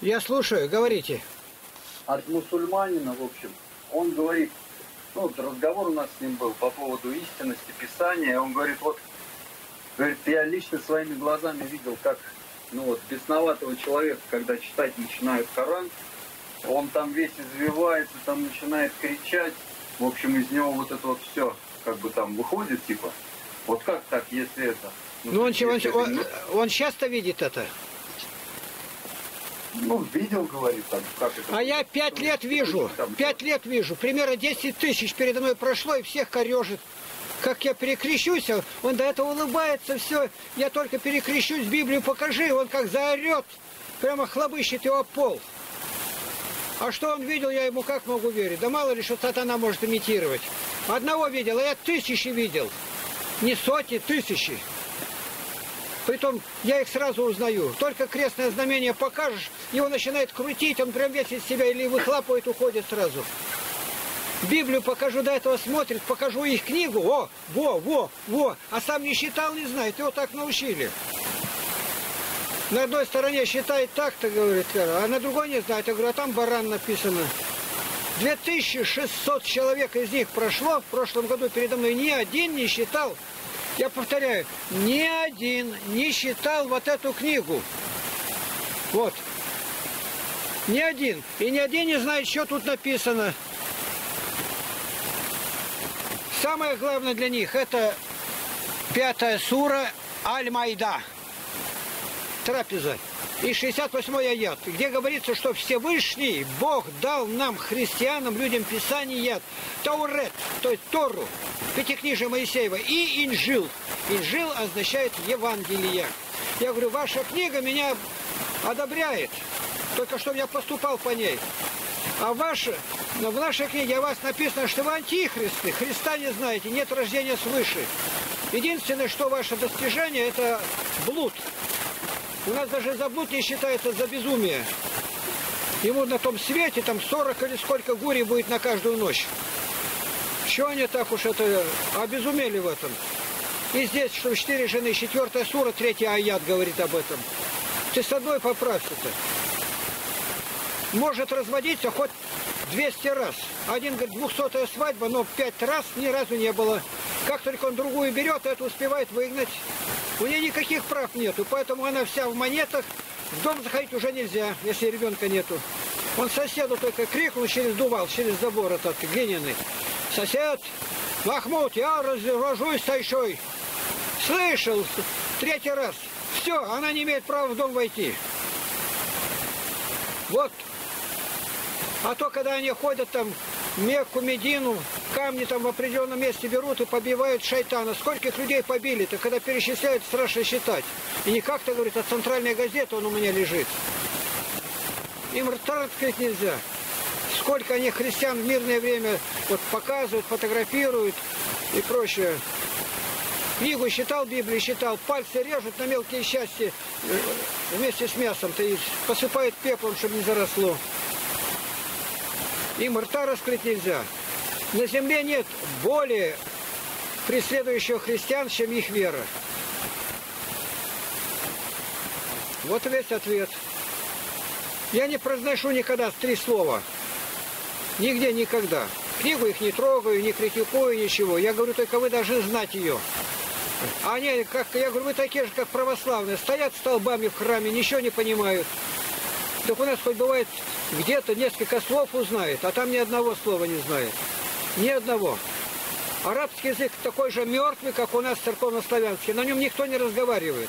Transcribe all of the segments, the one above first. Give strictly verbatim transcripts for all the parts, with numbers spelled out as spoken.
Я слушаю, говорите. От мусульманина, в общем, он говорит, ну, вот разговор у нас с ним был по поводу истинности Писания. Он говорит, вот, говорит, я лично своими глазами видел, как, ну вот, бесноватого человека, когда читать начинают Коран, он там весь извивается, там начинает кричать. В общем, из него вот это вот все, как бы там выходит, типа. Вот как так, если это... Ну, ну он, он, это, он, он часто видит это? Ну, видел, говорит, там, как это... А я пять лет вижу, пять лет вижу, примерно десять тысяч передо мной прошло, и всех корежит. Как я перекрещусь, он до этого улыбается, все, я только перекрещусь, Библию покажи, он как заорет, прямо хлобыщет его пол. А что он видел, я ему как могу верить? Да мало ли, что сатана может имитировать. Одного видел, а я тысячи видел. Не сотни, тысячи. Притом я их сразу узнаю. Только крестное знамение покажешь, его начинает крутить, он прям весь из себя или выхлапывает, уходит сразу. Библию покажу, до этого смотрит, покажу их книгу, о, во, во, во, а сам не считал, не знает, его так научили. На одной стороне считает так-то, говорит, а на другой не знает. Я говорю, а там баран написано. две тысячи шестьсот человек из них прошло в прошлом году передо мной, ни один не считал. Я повторяю, ни один не считал вот эту книгу. Вот. Ни один. И ни один не знает, что тут написано. Самое главное для них это пятая сура Аль-Майда. Трапеза. И шестьдесят восьмой аят, где говорится, что Всевышний Бог дал нам, христианам, людям Писание, Таурет, то есть Тору, Пятикнижие Моисеева, и Инжил. Инжил означает Евангелие. Я говорю, ваша книга меня одобряет, только что я поступал по ней. А ваша, в нашей книге о вас написано, что вы антихристы, Христа не знаете, нет рождения свыше. Единственное, что ваше достижение, это блуд. У нас даже за блуд не считается за безумие. Ему на том свете там сорок или сколько гурий будет на каждую ночь. Чего они так уж это обезумели в этом? И здесь, что четыре жены, четвертая сура, третий аят говорит об этом. Ты с одной поправься-то. Может разводиться хоть двести раз. Один говорит, двухсотая свадьба, но пять раз ни разу не было. Как только он другую берет, это успевает выгнать. У нее никаких прав нету, поэтому она вся в монетах. В дом заходить уже нельзя, если ребенка нету. Он соседу только крикнул через дувал, через забор этот глиняный. Сосед, Махмуд, я разражусь тайшой. Слышал, третий раз. Все, она не имеет права в дом войти. Вот. А то, когда они ходят там Мекку, Медину, камни там в определенном месте берут и побивают шайтана. Скольких людей побили-то, когда перечисляют, страшно считать. И не как-то, говорит, а центральная газета, он у меня лежит. Им рта открыть нельзя. Сколько они христиан в мирное время вот, показывают, фотографируют и прочее. Книгу считал, Библию считал, пальцы режут на мелкие части вместе с мясом-то и посыпают пеплом, чтобы не заросло. Им рта раскрыть нельзя. На земле нет более преследующих христиан, чем их вера. Вот весь ответ. Я не произношу никогда три слова. Нигде, никогда. Книгу их не трогаю, не критикую, ничего. Я говорю, только вы должны знать ее. А они, как, я говорю, вы такие же, как православные. Стоят столбами в храме, ничего не понимают. Так у нас хоть бывает где-то несколько слов узнает, а там ни одного слова не знает. Ни одного. Арабский язык такой же мертвый, как у нас церковно-славянский. На нем никто не разговаривает.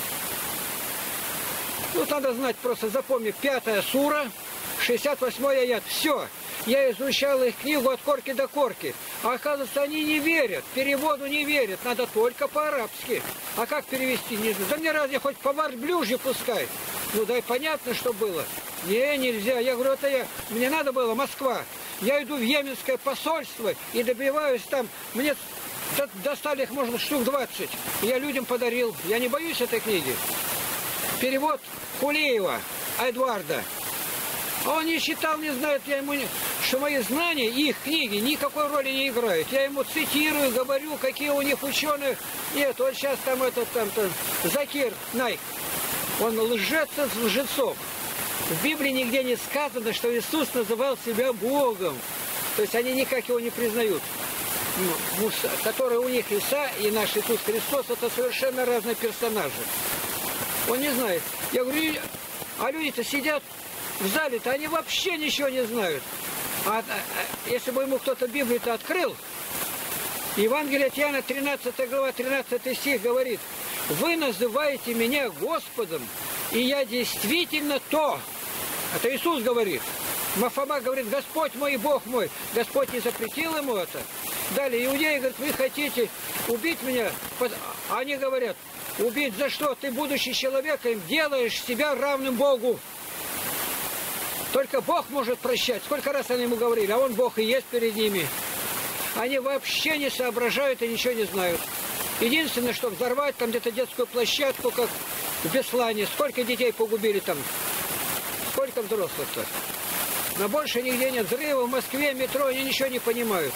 Тут надо знать, просто запомни, пятая сура, шестьдесят восьмой аят. Все. Я изучал их книгу от корки до корки. А оказывается, они не верят. Переводу не верят. Надо только по-арабски. А как перевести? Не знаю. Да мне разве хоть по верблюжье пускай. Ну да и понятно, что было. Не, нельзя. Я говорю, это я. Мне надо было Москва. Я иду в Йеменское посольство и добиваюсь там. Мне достали их, можно, штук двадцать. Я людям подарил. Я не боюсь этой книги. Перевод Кулиева, Эдуарда. А он не читал, не знает, я ему не... что мои знания, их книги никакой роли не играют. Я ему цитирую, говорю, какие у них ученые. Нет, вот сейчас там этот, там, там Закир Найк. Он лжец из лжецов. В Библии нигде не сказано, что Иисус называл себя Богом. То есть они никак его не признают. Муса, который у них Иса и наш Иисус Христос, это совершенно разные персонажи. Он не знает. Я говорю, а люди-то сидят в зале-то, они вообще ничего не знают. А, а если бы ему кто-то Библию-то открыл, Евангелие от Иоанна, тринадцатая глава, тринадцатый стих говорит: «Вы называете меня Господом, и я действительно то». Это Иисус говорит. Мафома говорит: Господь мой, Бог мой. Господь не запретил ему это. Далее иудеи говорят: вы хотите убить меня? Они говорят: убить за что? Ты, будучи человеком, делаешь себя равным Богу. Только Бог может прощать. Сколько раз они ему говорили, а он Бог и есть перед ними. Они вообще не соображают и ничего не знают. Единственное, что взорвать там где-то детскую площадку, как в Беслане. Сколько детей погубили там? Сколько взрослых-то? Но больше нигде нет взрыва. В Москве, метро, они ничего не понимают.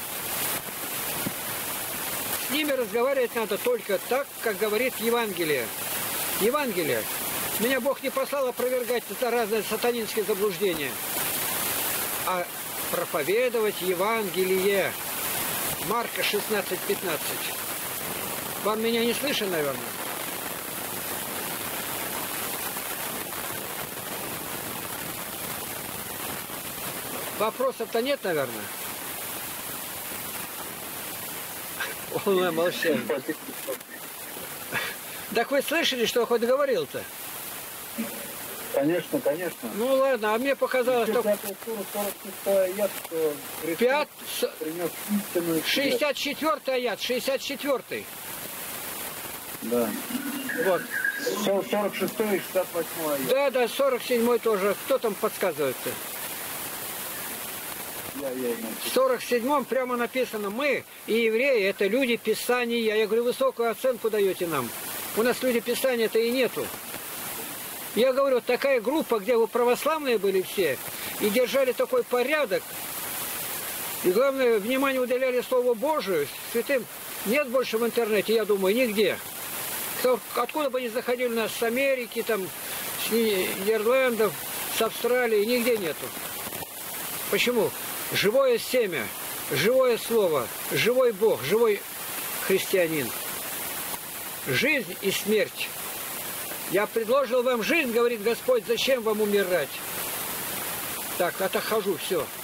С ними разговаривать надо только так, как говорит Евангелие. Евангелие. Меня Бог не послал опровергать это разные сатанинские заблуждения, а проповедовать Евангелие. Марка шестнадцать пятнадцать. Вам меня не слышно, наверное? Вопросов-то нет, наверное? Полное молчание. Так вы слышали, что я хоть говорил-то? Конечно, конечно. Ну ладно, а мне показалось, что... Пять... шестьдесят четвёртый аят, шестьдесят четвёртый. Да. Вот. сорок шестой и шестьдесят восьмой аят. Да, да, сорок седьмой тоже. Кто там подсказывает-то? Я, я, В сорок седьмом прямо написано: мы и евреи, это люди Писания. Я говорю, высокую оценку даете нам. У нас люди Писания-то и нету. Я говорю, такая группа, где вы православные были все, и держали такой порядок, и главное, внимание уделяли Слову Божию, святым, нет больше в интернете, я думаю, нигде. Откуда бы ни заходили нас, с Америки, там, с Нидерландов, с Австралии, нигде нету. Почему? Живое семя, живое слово, живой Бог, живой христианин. Жизнь и смерть. Я предложил вам жизнь, говорит Господь, зачем вам умирать? Так, отохожу, все.